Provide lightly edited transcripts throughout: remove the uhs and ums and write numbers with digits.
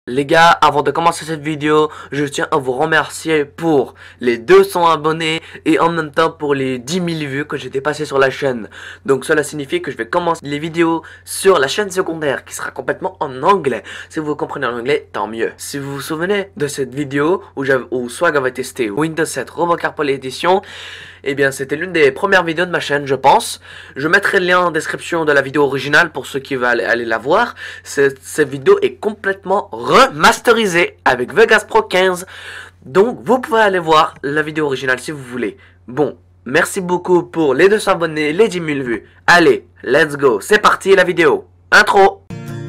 Les gars, avant de commencer cette vidéo, je tiens à vous remercier pour les 200 abonnés et en même temps pour les 10 000 vues que j'ai dépassé sur la chaîne. Donc cela signifie que je vais commencer les vidéos sur la chaîne secondaire qui sera complètement en anglais. Si vous comprenez l'anglais, tant mieux. Si vous vous souvenez de cette vidéo où Swag avait testé Windows 7 Robocar Poly Edition, eh bien c'était l'une des premières vidéos de ma chaîne, je pense. Je mettrai le lien en description de la vidéo originale pour ceux qui veulent aller la voir. Cette vidéo est complètement remasterisée avec Vegas Pro 15. Donc vous pouvez aller voir la vidéo originale si vous voulez. Bon, merci beaucoup pour les 200 abonnés, les 10 000 vues. Allez, let's go, c'est parti la vidéo. Intro.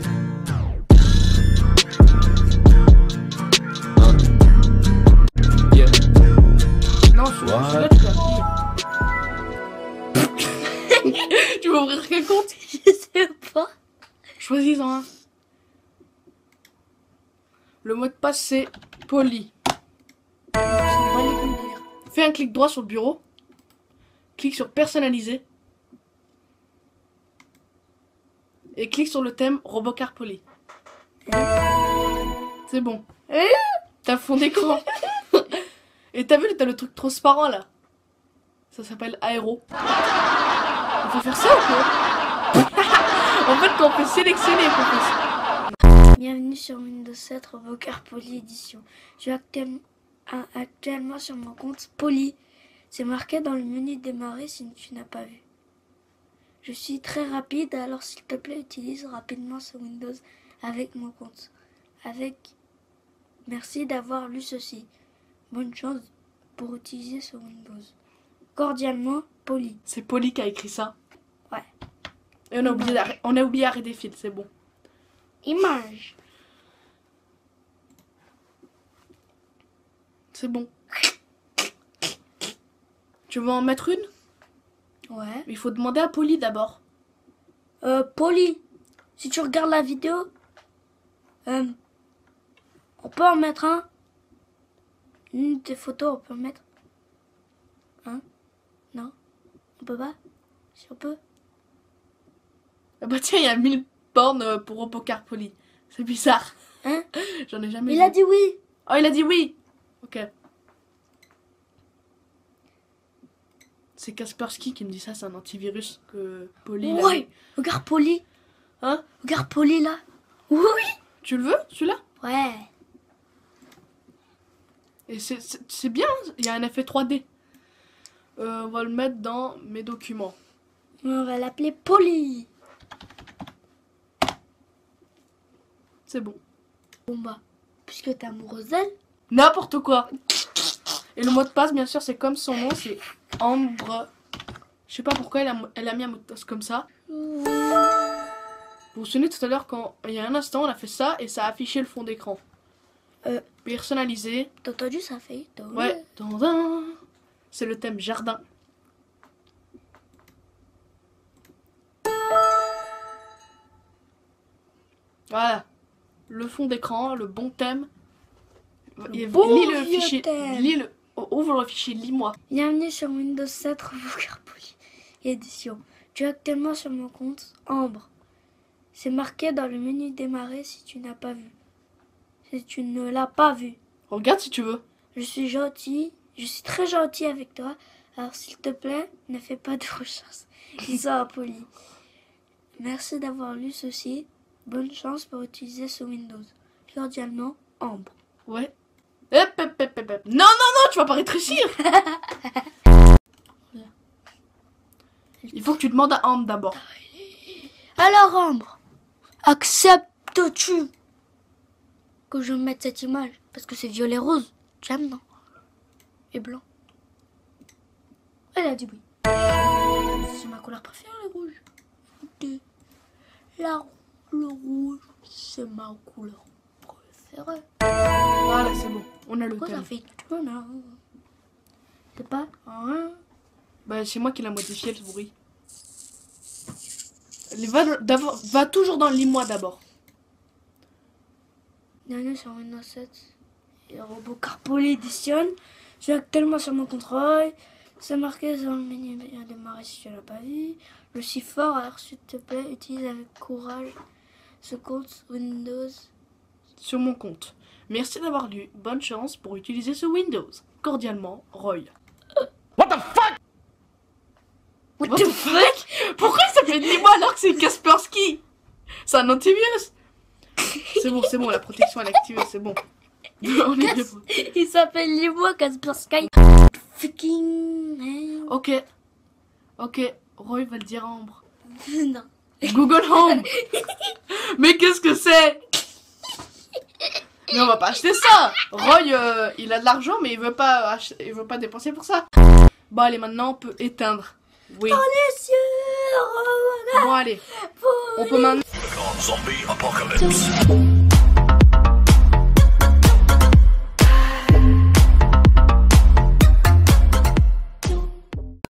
Non, celui-là, tu peux appuyer. Tu veux ouvrir quel compte? Je sais pas. Choisis-en un. Le mot de passe, c'est Poly. Fais un clic droit sur le bureau. Clique sur personnaliser. Et clique sur le thème Robocar Poly. C'est bon. T'as fond d'écran. Et t'as vu, t'as le truc transparent là. Ça s'appelle Aéro. Il faut faire ça ou quoi? En fait, quand on peut sélectionner, il faut faire ça. Bienvenue sur Windows 7 Robocar Poly Edition. Je suis actuellement sur mon compte Poly. C'est marqué dans le menu démarrer si tu n'as pas vu. Je suis très rapide, alors s'il te plaît, utilise rapidement ce Windows avec mon compte. Merci d'avoir lu ceci. Bonne chance pour utiliser ce Windows. Cordialement, Poly. C'est Poly qui a écrit ça. Ouais. Et on a oublié arrêter des fils, c'est bon. Image. C'est bon. Tu veux en mettre une? Ouais. Il faut demander à Poly d'abord. Poly, si tu regardes la vidéo, on peut en mettre un. Une des photos, on peut en mettre. Hein? Non? On peut pas? Si on peut? Ah bah tiens, il y a 1000 bornes pour Robocar Poly. C'est bizarre. Hein? J'en ai jamais Il vu. a dit oui. Oh, il a dit oui. Ok. C'est Kaspersky qui me dit ça, c'est un antivirus que Poly... Ouais, regarde Poly. Hein? Regarde Poly là. Oui. Tu le veux, celui-là? Ouais. Et c'est bien, il y a un effet 3D. On va le mettre dans mes documents. On va l'appeler Poly. C'est bon. Bon bah, puisque t'es amoureuse d'elle. N'importe quoi. Et le mot de passe, bien sûr, c'est comme son nom, c'est Ambre. Je sais pas pourquoi elle a mis un mot de passe comme ça. Vous vous souvenez tout à l'heure quand il y a un instant, on a fait ça et ça a affiché le fond d'écran. Personnalisé. T'as entendu ça fait? Ouais. Tadam. C'est le thème jardin. Voilà. Le fond d'écran, le bon thème. Ouvre le fichier, lis-moi. Bienvenue sur Windows 7 Robocar Poly Edition. Tu es actuellement sur mon compte Ambre. C'est marqué dans le menu démarrer si tu n'as pas vu. Si tu ne l'as pas vu. Regarde si tu veux. Je suis gentil, je suis très gentil avec toi. Alors s'il te plaît, ne fais pas de recherche. Ils sont impolis. Merci d'avoir lu ceci. Bonne chance pour utiliser ce Windows. Cordialement, Ambre. Ouais. Hop. Non, tu vas pas rétrécir. Il faut que tu demandes à Ambre d'abord. Alors Ambre, acceptes-tu que je mette cette image? Parce que c'est violet rose. J'aime, non? Et blanc. Elle a dit oui. C'est ma couleur préférée, le rouge. Écoutez, le rouge, c'est ma couleur préférée. Voilà, c'est bon. On a le Pourquoi ça thème. fait non? C'est pas hein? Bah, c'est moi qui l'a modifié, le bruit. Va toujours dans lis-moi d'abord. Bienvenue sur Windows 7 et Robocar Poly Edition. Je suis actuellement sur mon contrôle. C'est marqué dans le menu démarrer si tu l'as pas vu. Je suis fort, alors s'il te plaît, utilise avec courage ce compte Windows sur mon compte. Merci d'avoir lu. Bonne chance pour utiliser ce Windows. Cordialement, Roy. What the fuck? What the fuck? Pourquoi il s'appelle Lis-moi alors que c'est Kaspersky? C'est un antivirus. C'est bon, la protection elle est activée, c'est bon. On est bien. Il s'appelle Lis-moi Kaspersky. Fucking. Ok, Roy va le dire à Ambre. Non. Google Home. Mais qu'est-ce que c'est? Mais on va pas acheter ça. Roy, il a de l'argent, mais il veut pas dépenser pour ça. Bon allez, maintenant on peut éteindre. Oui. Dans les cieux. Bon allez, on peut maintenant. Zombie apocalypse.